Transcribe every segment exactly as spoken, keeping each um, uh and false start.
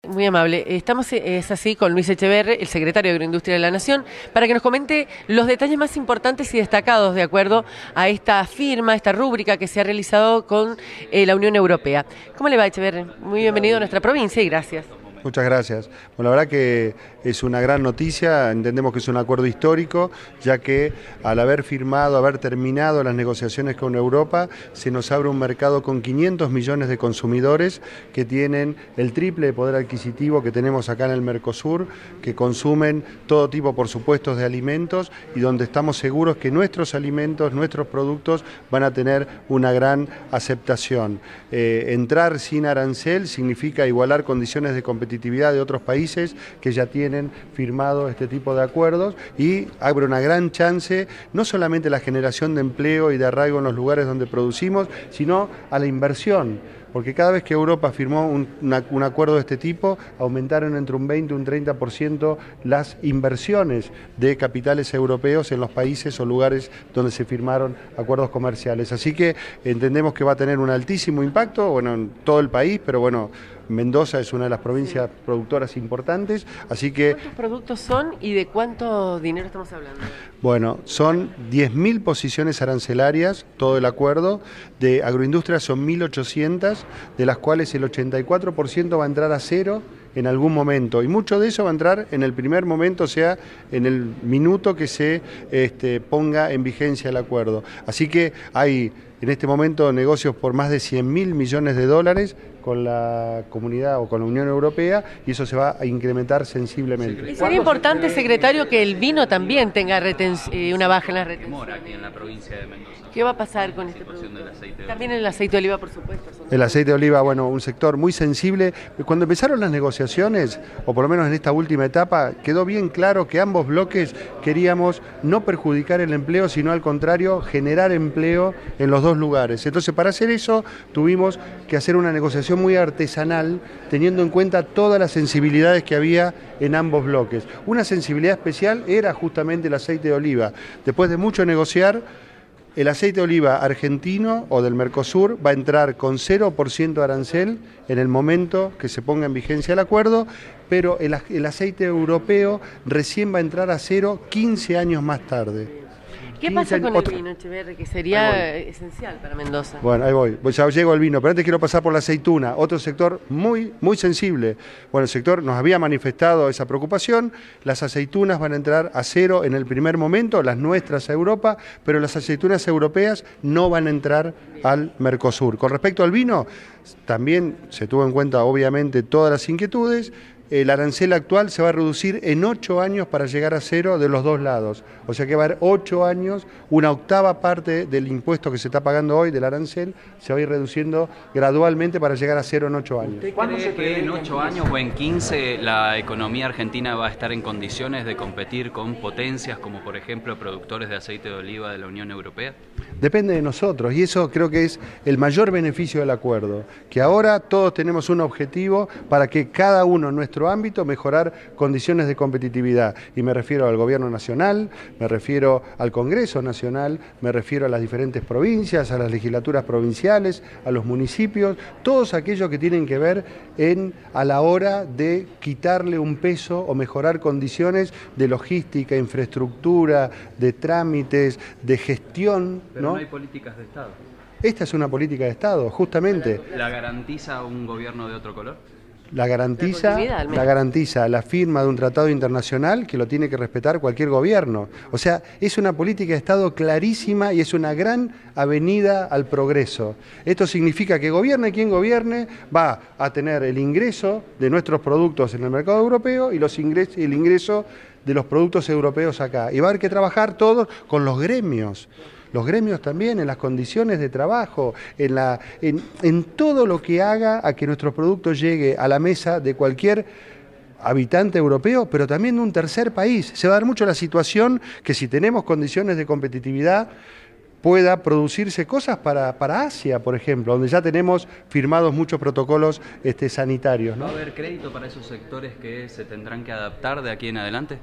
Muy amable. Estamos, es así, con Luis Echeverre, el secretario de Agroindustria de la Nación, para que nos comente los detalles más importantes y destacados de acuerdo a esta firma, esta rúbrica que se ha realizado con eh, la Unión Europea. ¿Cómo le va, Echeverre? Muy bienvenido a nuestra provincia y gracias. Muchas gracias. Bueno, la verdad que es una gran noticia, entendemos que es un acuerdo histórico, ya que al haber firmado, haber terminado las negociaciones con Europa, se nos abre un mercado con quinientos millones de consumidores que tienen el triple de poder adquisitivo que tenemos acá en el Mercosur, que consumen todo tipo, por supuesto, de alimentos y donde estamos seguros que nuestros alimentos, nuestros productos van a tener una gran aceptación. Eh, entrar sin arancel significa igualar condiciones de competitividad de otros países que ya tienen firmado este tipo de acuerdos y abre una gran chance, no solamente la generación de empleo y de arraigo en los lugares donde producimos, sino a la inversión. Porque cada vez que Europa firmó un, una, un acuerdo de este tipo, aumentaron entre un veinte y un treinta por ciento las inversiones de capitales europeos en los países o lugares donde se firmaron acuerdos comerciales. Así que entendemos que va a tener un altísimo impacto, bueno, en todo el país, pero bueno, Mendoza es una de las provincias sí. productoras importantes, así que... ¿Cuántos productos son y de cuánto dinero estamos hablando? Bueno, son diez mil posiciones arancelarias, todo el acuerdo. De agroindustria son mil ochocientas, de las cuales el ochenta y cuatro por ciento va a entrar a cero en algún momento, y mucho de eso va a entrar en el primer momento, o sea, en el minuto que se este, ponga en vigencia el acuerdo. Así que hay en este momento negocios por más de cien mil millones de dólares con la comunidad o con la Unión Europea, y eso se va a incrementar sensiblemente. Y sería importante, secretario, que el vino también tenga eh, una baja en la retención. Aquí en la provincia de Mendoza. ¿Qué va a pasar con este producto? También el aceite de oliva, por supuesto. El aceite de oliva, bueno, un sector muy sensible. Cuando empezaron las negociaciones, o por lo menos en esta última etapa, quedó bien claro que ambos bloques queríamos no perjudicar el empleo, sino al contrario, generar empleo en los dos lugares. Entonces, para hacer eso, tuvimos que hacer una negociación muy artesanal, teniendo en cuenta todas las sensibilidades que había en ambos bloques. Una sensibilidad especial era justamente el aceite de oliva. Después de mucho negociar, el aceite de oliva argentino o del Mercosur va a entrar con cero por ciento de arancel en el momento que se ponga en vigencia el acuerdo, pero el, el aceite europeo recién va a entrar a cero quince años más tarde. ¿Qué pasa con el vino, Echeverre, que sería esencial para Mendoza? Bueno, ahí voy, pues ya llego al vino, pero antes quiero pasar por la aceituna, otro sector muy, muy sensible. Bueno, el sector nos había manifestado esa preocupación, las aceitunas van a entrar a cero en el primer momento, las nuestras a Europa, pero las aceitunas europeas no van a entrar al Mercosur. Con respecto al vino, también se tuvo en cuenta obviamente todas las inquietudes. El arancel actual se va a reducir en ocho años para llegar a cero de los dos lados. O sea que va a haber ocho años, una octava parte del impuesto que se está pagando hoy del arancel se va a ir reduciendo gradualmente para llegar a cero en ocho años. ¿Usted cree que en ocho años o en quince la economía argentina va a estar en condiciones de competir con potencias como por ejemplo productores de aceite de oliva de la Unión Europea? Depende de nosotros, y eso creo que es el mayor beneficio del acuerdo, que ahora todos tenemos un objetivo para que cada uno en nuestro ámbito mejorar condiciones de competitividad, y me refiero al gobierno nacional, me refiero al Congreso Nacional, me refiero a las diferentes provincias, a las legislaturas provinciales, a los municipios, todos aquellos que tienen que ver en a la hora de quitarle un peso o mejorar condiciones de logística, infraestructura, de trámites, de gestión, ¿no? Pero no hay políticas de Estado. Esta es una política de Estado, justamente. ¿La garantiza un gobierno de otro color? La garantiza, la garantiza la firma de un tratado internacional que lo tiene que respetar cualquier gobierno. O sea, es una política de Estado clarísima y es una gran avenida al progreso. Esto significa que gobierne quien gobierne, va a tener el ingreso de nuestros productos en el mercado europeo y los ingres, el ingreso de los productos europeos acá. Y va a haber que trabajar todos con los gremios. Los gremios también, en las condiciones de trabajo, en, la, en, en todo lo que haga a que nuestro producto llegue a la mesa de cualquier habitante europeo, pero también de un tercer país. Se va a dar mucho la situación que si tenemos condiciones de competitividad pueda producirse cosas para, para Asia, por ejemplo, donde ya tenemos firmados muchos protocolos este, sanitarios, ¿no? ¿Va a haber crédito para esos sectores que se tendrán que adaptar de aquí en adelante?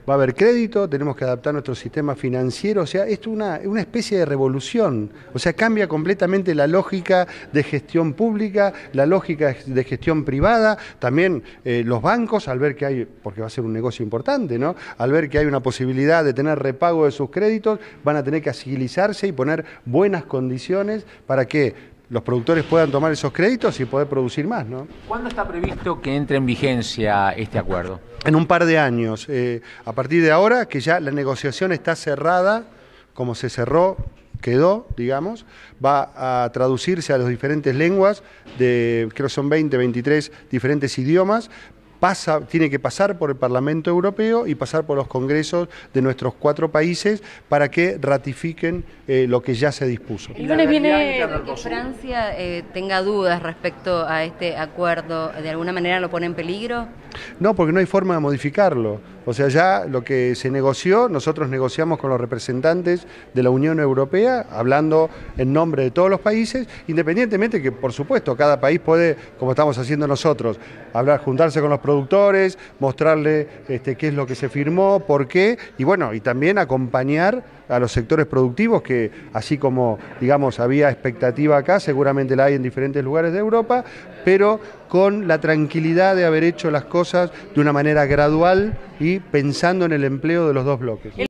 va a haber crédito, tenemos que adaptar nuestro sistema financiero, o sea, esto es una, una especie de revolución, o sea, cambia completamente la lógica de gestión pública, la lógica de gestión privada, también eh, los bancos, al ver que hay, porque va a ser un negocio importante, ¿no? Al ver que hay una posibilidad de tener repago de sus créditos, van a tener que agilizarse y poner buenas condiciones para que los productores puedan tomar esos créditos y poder producir más, ¿no? ¿Cuándo está previsto que entre en vigencia este acuerdo? En un par de años. Eh, a partir de ahora, que ya la negociación está cerrada, como se cerró, quedó, digamos, va a traducirse a las diferentes lenguas, de creo que son veinte, veintitrés diferentes idiomas. Pasa, tiene que pasar por el Parlamento Europeo y pasar por los congresos de nuestros cuatro países para que ratifiquen eh, lo que ya se dispuso. El lunes viene que Francia eh, tenga dudas respecto a este acuerdo, ¿de alguna manera lo pone en peligro? No, porque no hay forma de modificarlo. O sea, ya lo que se negoció, nosotros negociamos con los representantes de la Unión Europea, hablando en nombre de todos los países, independientemente que, por supuesto, cada país puede, como estamos haciendo nosotros, hablar, juntarse con los productores, mostrarle este, qué es lo que se firmó, por qué, y bueno, y también acompañar a los sectores productivos que, así como, digamos, había expectativa acá, seguramente la hay en diferentes lugares de Europa, pero con la tranquilidad de haber hecho las cosas de una manera gradual y pensando en el empleo de los dos bloques.